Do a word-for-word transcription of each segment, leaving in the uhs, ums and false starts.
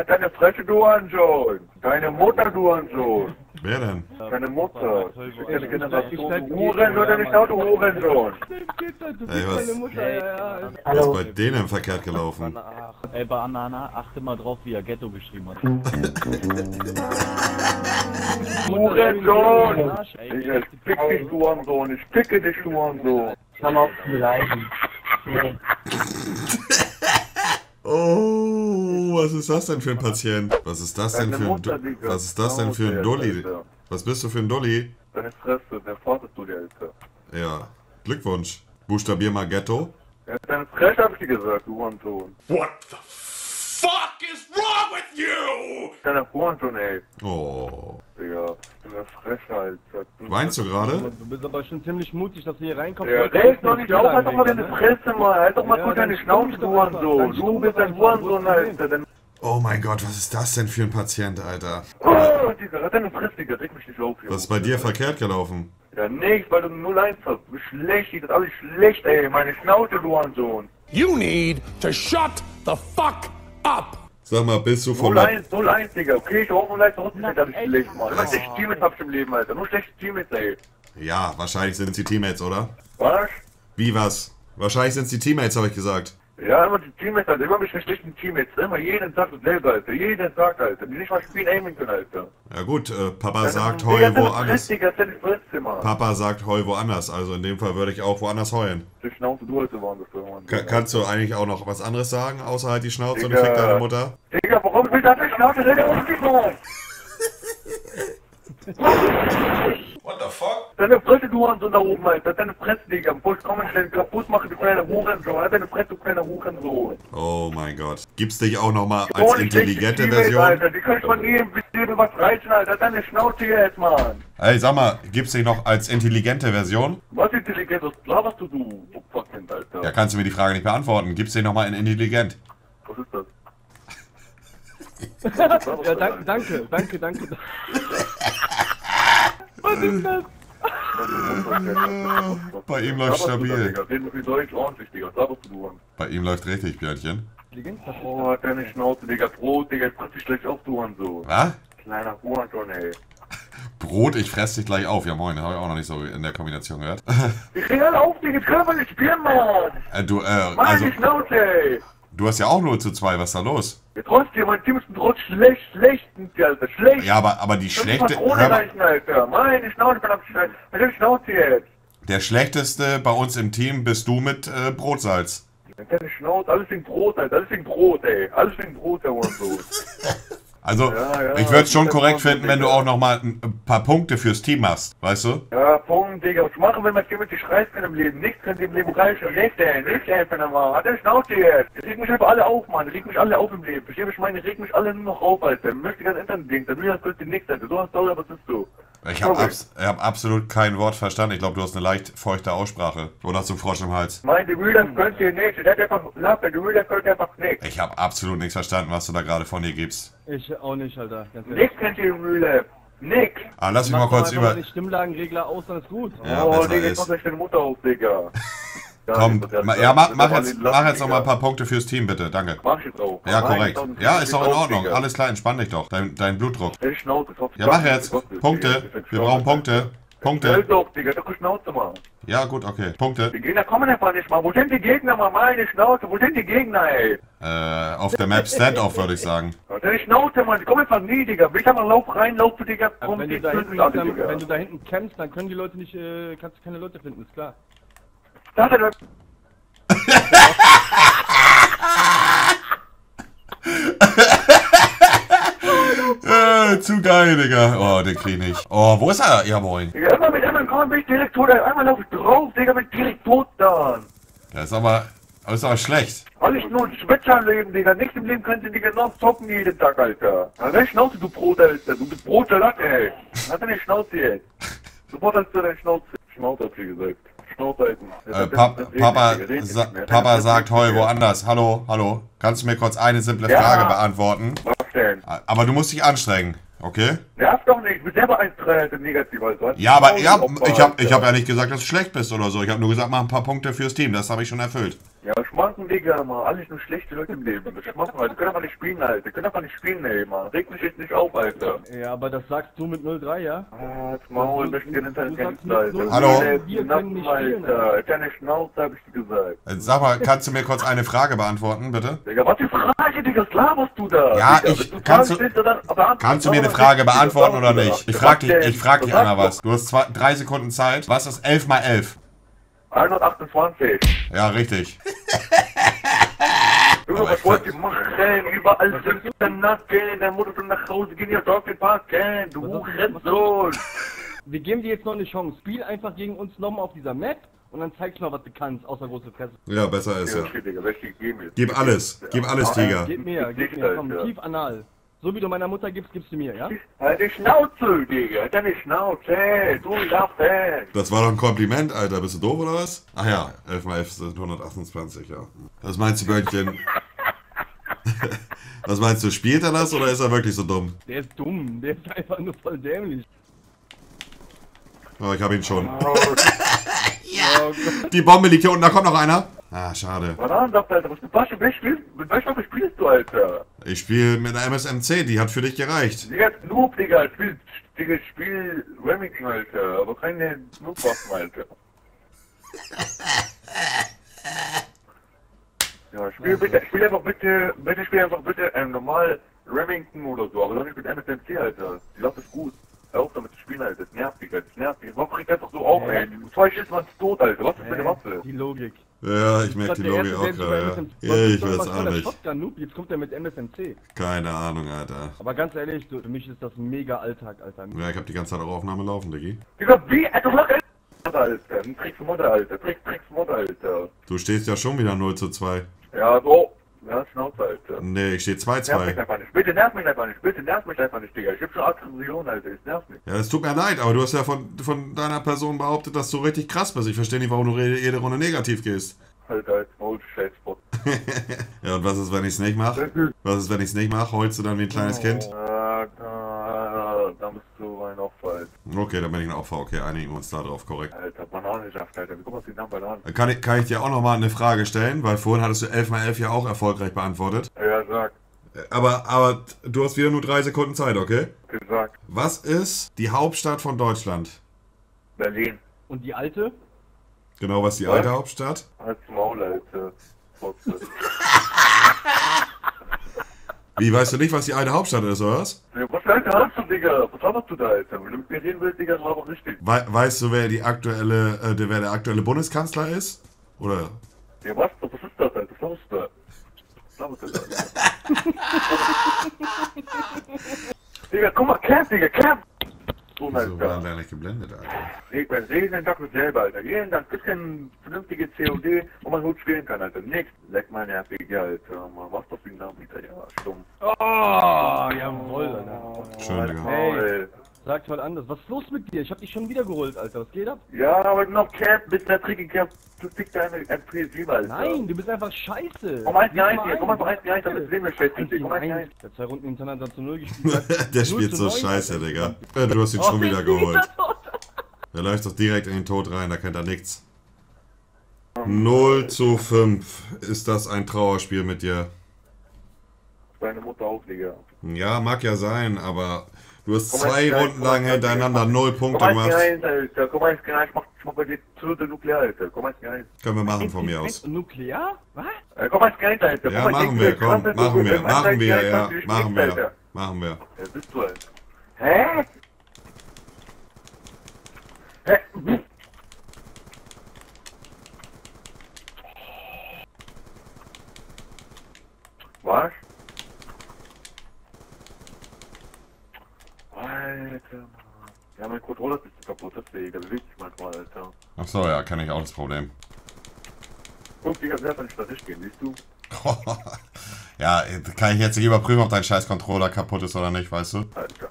Halt deine Fresse, du Hurensohn. Deine Mutter, du Hurensohn. Wer denn? Deine Mutter. Deine Generation. Hurensohn oder nicht, du Hurensohn. Ey, was, was ist bei denen verkehrt gelaufen? Ey, bei Anna, achte mal drauf, wie er Ghetto geschrieben hat. Hurensohn. Ich fick dich, du Hurensohn. Ich ficke dich, du Hurensohn. Komm auf die Beleidigung. Oh, was ist das denn für ein Patient? Was ist das denn für ein Du- Was ist das denn für ein Dulli? Was bist du für ein Dulli? Deine Fresse, der Vater ist du, der Alter. Ja, Glückwunsch. Buchstabier mal Ghetto. Ja, deine Fresse hab ich dir gesagt, du Hurensohn. What the fuck is wrong with you? Deine Hurensohn, ey. Oh. Digga, deine Fresse, Alter. Weinst du gerade? Du bist aber schon ziemlich mutig, dass du hier reinkommst. Ja, red doch nicht auf, halt doch mal deine Fresse mal. Halt doch mal Ja, gut dann deine Schnauze, du Hurensohn. Du bist ein Hurensohn, Alter. Dann Oh mein Gott, was ist das denn für ein Patient, Alter? oh, Digga, halt deine Fresse, Digga. Reg mich nicht auf hier. Was ist bei dir verkehrt gelaufen? Ja, nicht, weil du null eins hast. Du bist schlecht, das ist alles schlecht, ey. Meine Schnauze, du Hurensohn. You need to shut the fuck up. Sag mal, bist du von null der... eins, null eins, Digga. Okay, ich hoffe, null eins, trotzdem ist alles schlecht, Mann. Immer schlechte Teammates hab ich im Leben, Alter. Nur schlechte Teammates, ey. Ja, wahrscheinlich sind es die Teammates, oder? Was? Wie was? Wahrscheinlich sind es die Teammates, habe ich gesagt. Ja, immer die Teammates, Alter. Immer mit schlechten Teammates. Immer jeden Tag dasselbe, Alter. Jeden Tag, Alter. Die nicht mal spielen aimen können, Alter. Ja gut, äh, Papa Das sagt ist- heu Digga, das ist woanders. Digga, das ist Fresse, Mann. Papa sagt heu woanders, also in dem Fall würde ich auch woanders heulen. Die Schnauze, du Alter, waren das so, Mann. Ka kannst du eigentlich auch noch was anderes sagen, außer halt die Schnauze und Digga. fick deine Mutter? Digga, warum will das nicht Schnauze? Rede auf dich, Mann. What the fuck? Deine Fresse, du Hurensohn da oben, Alter. Deine Fresse, Digga. Bevor ich komme, schnell kaputt mache, du kleiner Hurensohn. Halt deine Fresse, du kleiner Hurensohn. Oh mein Gott. Gibt's dich auch nochmal Oh, als die intelligente schlechte Teammates, Version? Alter. Die kann ich von nie im Leben was reißen, Alter. Deine Schnauze jetzt, Mann. Ey, sag mal, gibt's dich noch als intelligente Version? Was intelligent, was laberst du, du du Fuckkind, Alter? Ja, kannst du mir die Frage nicht beantworten. Gibt's dich nochmal in intelligent? Was ist das? Ja, danke, danke, danke, danke. Was ist das? Bei ihm läuft stabil. Digga. Reden wir Deutsch ordentlich, Digga. Was laberst du, Mann? Bei ihm läuft richtig, Björnchen. Oh, deine Schnauze, Digga. Brot, Digga. Ich fress dich gleich auf, du Hurensohn. Was? Kleiner Hurensohn, ey. Brot, ich fress dich gleich auf. Ja moin, habe ich auch noch nicht so in der Kombination gehört. Ich reg alle auf, Digga. Ich kann aber nicht spielen, Mann. äh, du, äh, Mann, also, die Schnauze, ey. du hast ja auch nur zu zwei, was ist da los? Ja, trotzdem, mein Team ist ein trotz schlecht, schlecht, Alter. Schlecht. Ja, aber, aber die Das ist schlechte, Patrone hör mal, reichen, Alter. Meine Schnauze, verdammt schnell. Was ist die Schnauze jetzt? der schlechteste bei uns im Team bist du mit äh, Brotsalz. Deine Schnauze, alles wegen Brot, Alter. Alles wegen Brot, ey. Alles wegen Brot, der Hurensohn. Also, Ja, ja, ich würde es schon das korrekt ist schon finden, wenn du Digga. auch nochmal ein ein paar Punkte fürs Team hast, weißt du? Ja, Punkt, Digga. Was machen, wenn mein Team mit sich reißt kann im Leben? Nichts kann dem Leben reichen. Nichts, ey. Nichts, ey, wenn er mal. Hat der Schnauze jetzt. Ich reg mich einfach alle auf, Mann. Ich reg mich alle auf im Leben. Versteh mich, meine, ich reg mich alle nur noch auf, Alter. Ich möchte ganz Internet denken. Dann will das bitte nichts, Alter. So hast du, aber was bist du? Ich habe Sorry. abs ich hab absolut kein Wort verstanden. Ich glaube, du hast eine leicht feuchte Aussprache. Oder hast du einen Frosch im Hals? Mein, die Müller könnt ihr nicht. Der hat einfach Lappe. Die Müller könnt ihr einfach nichts. Ich habe absolut nichts verstanden, was du da gerade von dir gibst. Ich auch nicht, Alter. Ganz ehrlich. Nichts kennt ihr, Müller. Nix. Ah, lass mich mal Mach doch kurz einfach über... mal den Stimmlagenregler aus, dann ist gut. Ja, Oh, besser Digga, ich ist. mach gleich deine Mutter auf, Digga. Ja, Komm, das- das- ma- ja, mach, das- mach das- jetzt, das- mach jetzt noch mal ein Digga. paar Punkte fürs Team, bitte. Danke. Mach ich jetzt auch. Ja, Nein, korrekt. tausend Ja, ist doch in auf, Ordnung. Digga. Alles klar, entspann dich doch. Dein, dein Blutdruck. Ey, Schnauze, Kopf. Ja, mach jetzt. Punkte. Wir brauchen Punkte. Schnell Punkte. doch, Digga, doch Schnauze, Mann. Ja, gut, okay. Punkte. Die Gegner kommen einfach nicht mal. Wo sind die Gegner, Mann? Meine Schnauze, wo sind die Gegner, ey? Äh, auf der Map Standoff, würde ich sagen. Deine Schnauze, Mann, die kommen einfach nie, Digga. Will ich einmal Lauf rein, Lauf, Digga, Aber komm, wenn die du, da hinten, töten alle, dann, Digga. wenn du da hinten kämpfst, dann können die Leute nicht, äh, kannst du keine Leute finden, ist klar. Das hat er- Äh, zu geil, Digga. Oh, den krieg ich nicht. Oh, wo ist er? Ja, moin. Digga, immer mit einmal kommen, bin ich direkt tot, ey. Einmal lauf ich drauf, Digga, bin ich direkt tot dann. Das ist aber, das ist aber schlecht. Alles nur ein Schwätzer im Leben, Digga. Nichts im Leben kannst du, Digga, noch zocken jeden Tag, Alter. Na, deine Schnauze, du Brot, Alter. Du bist Brotsalat, ey. Hat deine Schnauze jetzt. Sofort hast du deine Schnauze. Schnauze, hab ich gesagt. Schnauze halten. Äh, Pap Papa, sa Papa sagt heu woanders. Hallo, hallo. Kannst du mir kurz eine simple Ja. Frage beantworten? Was denn? Aber du musst dich anstrengen, okay? Nerv doch nicht. Ich bin selber eins drei negativ, also. Ja, aber ja, Opfer, ich hab, ich Alter. hab ja nicht gesagt, dass du schlecht bist oder so. Ich habe nur gesagt, mach ein paar Punkte fürs Team. Das habe ich schon erfüllt. Ja, schmanken, Digga, mal. Alles nur schlechte Leute im Leben. Das schmanken, Alter. Können einfach nicht spielen, Alter. Können einfach nicht spielen, ey, Mann. Reg mich jetzt nicht auf, Alter. Ja, aber das sagst du mit null drei, ja? Ah, jetzt Maul, möchte dir nicht deine sagst Gänste, Alter. mit Hallo? Wir können nicht spielen, Alter. Keine Schnauze, hab ich dir gesagt. Jetzt sag mal, kannst du mir kurz eine Frage beantworten, bitte? Digga, was die Frage, Digga? Was laberst du da? Ja, Digga? ich- Wenn kannst du- Fragen stellst, dann beantworten. Kannst du mir eine Aber Frage was beantworten oder sagst du nicht? da? Ich frag Was dich, denn? ich frag dich Was einmal was. sagst Du hast zwei, drei Sekunden Zeit. Was ist elf mal elf? du? hundertachtundzwanzig. Ja, richtig. Junge, was wollt ihr machen? Überall sind Nacken, dann musst du nach Hause gehen, ihr auf den Parken, du Was hast du- Hurensohn. Wir geben dir jetzt noch eine Chance. Spiel einfach gegen uns nochmal auf dieser Map und dann zeigst du mal, was du kannst, außer große Fresse. Ja, besser ist ja. Ja, shit, Digga, welche geben jetzt? Gib alles, gib alles, Tiger. Gib mir, gib mir, komm, tief anal. So wie du meiner Mutter gibst, gibst du mir, ja? Halt die Schnauze, Digga, deine Schnauze, du Lappen. Das war doch ein Kompliment, Alter. Bist du doof oder was? Ach ja, elf mal elf sind hundertachtundzwanzig, ja. Was meinst du, Böckchen? Was meinst du, spielt er das oder ist er wirklich so dumm? Der ist dumm, der ist einfach nur voll dämlich. Oh, ich hab ihn schon. Oh Gott. Die Bombe liegt hier unten, da kommt noch einer. Ah, schade. Was an, Alter, was du was, wer spielst, mit welcher Waffe spielst du, Alter? Ich spiele mit einer M S M C, die hat für dich gereicht. Digga, Noob, Digga, spiel, Digga, spiel Remington, Alter, aber keine Noob-Waffen, Alter. Ja, spiel bitte, spiel einfach bitte, bitte spiel einfach bitte, ähm, normal Remington oder so, aber doch nicht mit M S M C, Alter. Die Waffe ist gut. Hör auf damit zu spielen, Alter, das nervt, Digga, das nervt. Die Waffe regt einfach so auf, ey. Zwei Schüsse waren tot, Alter, was ist für eine Waffe? Die Logik. Ja, ich merke die Logik auch gerade. Ja, ja, ich weiß auch nicht. Shotgun Noob, jetzt kommt er mit M S M C. Keine Ahnung, Alter. Aber ganz ehrlich, du, für mich ist das ein mega Alltag, Alter. Ja, ich hab die ganze Zeit auch Aufnahme laufen, Diggi. Digga, wie? Alter, was ist das, Alter? Ein Tricksmodder, Alter, Tricks, Tricksmodder, Alter. Du stehst ja schon wieder null zu zwei. Ja, so. Ja, Schnauze, Alter. Nee, ich stehe zwei Nerv mich zwei. einfach nicht. Bitte nerv mich einfach nicht. Bitte nerv mich einfach nicht, Digga. Ich hab schon Aggression, Alter. Es nervt mich. Ja, es tut mir leid, aber du hast ja von, von deiner Person behauptet, dass du richtig krass bist. Ich verstehe nicht, warum du jede Runde negativ gehst. Alter, als Maul, Scheißbot. Ja, und was ist, wenn ich's nicht mache? Was ist, wenn ich's nicht mache? Heulst du dann wie ein kleines Kind? Äh, da, da bist du ein Opfer, Alter. Okay, dann bin ich ein Opfer. Okay, einigen wir uns da drauf, korrekt. Alter, Bananensaft, Alter. Wie kommt das den Namen Bananen? Dann kann ich, kann ich dir auch nochmal eine Frage stellen, weil vorhin hattest du elf mal elf ja auch erfolgreich beantwortet. Ja, sag. Aber, aber du hast wieder nur drei Sekunden Zeit, okay? Gesagt. Was ist die Hauptstadt von Deutschland? Berlin. Und die alte? Genau, was ist die Was? alte Hauptstadt? Als Maul, Alter. Fotze. Wie, weißt du nicht, was die alte Hauptstadt ist, oder was? Ja, was, Alter, hast du, Digga? Was laberst du da, Alter? Wenn du mit mir reden willst, Digga, das war doch richtig. We weißt du, wer die aktuelle, äh, der, wer der aktuelle Bundeskanzler ist? Oder? Ja, was? Was ist das, Alter? Was ist das? Was laberst du da, Alter? Digga, guck mal, Camp, Digga, Camp! So, Wieso waren Alter. wir nicht geblendet, Alter? Ich bin jeden Tag dasselbe, Alter. Jeden Tag bisschen vernünftige C O D, wo man gut spielen kann, Alter. Nix. Leck mal nervig, Alter. Man macht doch den Namen wieder, ja, stumm. Oh, jawohl, Alter. Schön, Digga. Hey. Sag mal anders. Was ist los mit dir? Ich hab dich schon wieder geholt, Alter. Was geht ab? Ja, aber noch Camp, mit der Tricky Camp. Du fickst deine M P S, Alter. Nein, du bist einfach scheiße. Komm eins Gib eins mal hier, komm einfach eins eins, damit sehen wir scheiße. eins Komm eins eins. eins. Der zwei Runden hintereinander zu null gespielt hat. Der null spielt zu so neun, scheiße, Alter. Digga. Ja, du hast ihn schon Oh, wieder ich geholt. bin wieder tot. Der läuft doch direkt in den Tod rein, da kennt er nichts. null zu fünf. Ist das ein Trauerspiel mit dir? Deine Mutter auch, Digga. Ja, mag ja sein, aber du hast Komm, zwei eins, eins, Runden komm, lang eins, hintereinander eins. null Komm Punkte eins gemacht. eins, Alter. Komm eins eins, ich mach, ich mach bei dir zu der Nuklear, Alter. Komm eins eins. Können wir machen von mir aus. Nuklear? Was? Äh, Komm eins eins, Alter. Ja, Komm, machen ich wir, denk, komm, kannst du machen gut, wir, wenn man machen eins wir, eins ja, kannst du nicht machen nichts, wir, Alter. machen wir. Ja, bist du, Alter. Hä? Hä? Hm. Was? Alter, Mann. Ja, mein Controller ist kaputt, deswegen, der bewegt sich manchmal, Alter. Achso, ja, kenne ich auch das Problem. Guck, Digga, selber nicht da gehen, siehst du? Ja, kann ich jetzt nicht überprüfen, ob dein scheiß Controller kaputt ist oder nicht, weißt du? Alter.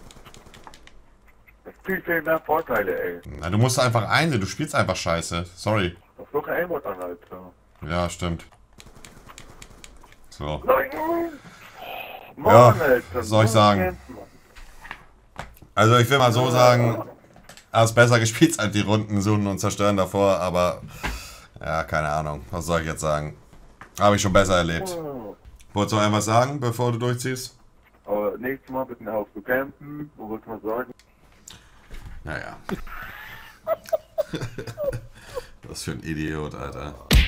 Das hat viel, viel mehr Vorteile, ey. Na, du musst einfach einsehen, du spielst einfach scheiße. Sorry. Das ist doch kein Aimbot an, Alter. Ja, stimmt. So. Nein! Mann, Ja, Alter. was soll ich sagen? Mann. Also ich will mal so sagen, hast besser gespielt als die Runden suchen und zerstören davor, aber Ja, keine Ahnung. Was soll ich jetzt sagen? Habe ich schon besser erlebt. Oh. Wolltest du irgendwas sagen, bevor du durchziehst? Aber nächstes Mal bitte nach Hause zu campen. Wo willst du mal sagen? Naja. Was für ein Idiot, Alter.